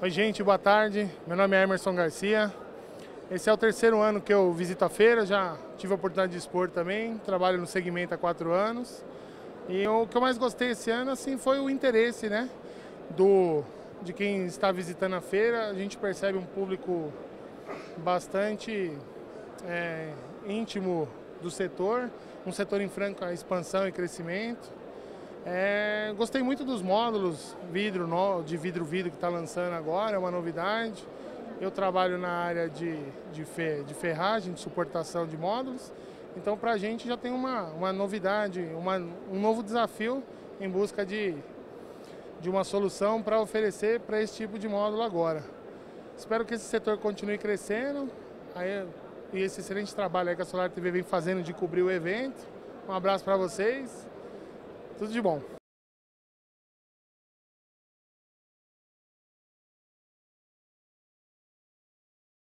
Oi gente, boa tarde. Meu nome é Emerson Garcia. Esse é o terceiro ano que eu visito a feira, já tive a oportunidade de expor também, trabalho no segmento há 4 anos. E o que eu mais gostei esse ano assim, foi o interesse, né, de quem está visitando a feira. A gente percebe um público bastante íntimo do setor, um setor em franca expansão e crescimento. Gostei muito dos módulos de vidro-vidro que está lançando agora, é uma novidade. Eu trabalho na área de ferragem, de suportação de módulos, então para a gente já tem uma novidade, um novo desafio em busca de uma solução para oferecer para esse tipo de módulo agora. Espero que esse setor continue crescendo e esse excelente trabalho aí que a Solar TV vem fazendo de cobrir o evento. Um abraço para vocês. Tudo de bom.